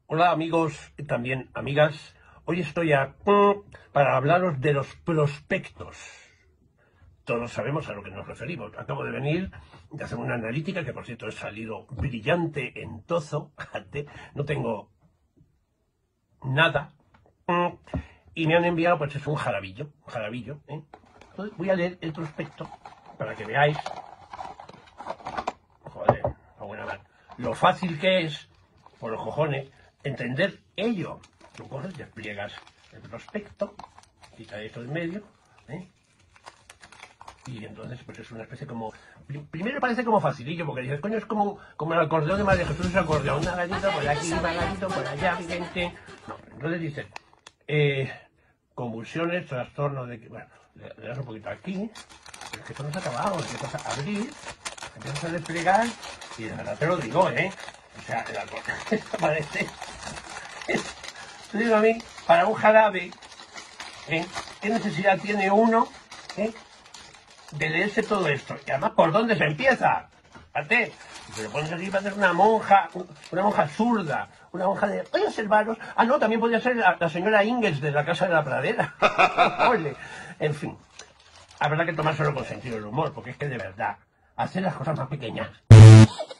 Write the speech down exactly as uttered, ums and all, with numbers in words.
Hola amigos y también amigas, hoy estoy aquí para hablaros de los prospectos. Todos sabemos a lo que nos referimos. Acabo de venir de hacer una analítica, que por cierto he salido brillante en tozo, no tengo nada, y me han enviado pues es un jarabillo, un jarabillo, ¿eh? Entonces voy a leer el prospecto para que veáis, joder, lo buena madre, lo fácil que es, por los cojones, entender ello. Tú coges, despliegas el prospecto, quita esto en medio, ¿eh? Y entonces pues es una especie como... Primero parece como facilillo, porque dices, coño, es como, como el acordeón de María Jesús, ese acordeón, una gallita por aquí, una gallita por allá, gente. No, entonces dice, eh, convulsiones, trastornos de... Bueno, le, le das un poquito aquí, pero es que esto no se ha acabado, empiezas a abrir, empiezas a desplegar, y de verdad te lo digo, ¿eh? O sea, el acordeón parece... Te digo a mí, para un jarabe, ¿eh? ¿Qué necesidad tiene uno, ¿eh? de leerse todo esto? Y además, ¿por dónde se empieza? Fíjate, te lo pones aquí para hacer una monja, una monja zurda, una monja de... Voy a observaros. Ah, no, también podría ser la, la señora Ingalls de la Casa de la Pradera. Ole. En fin, habrá que tomárselo con sentido del humor, porque es que de verdad, hacer las cosas más pequeñas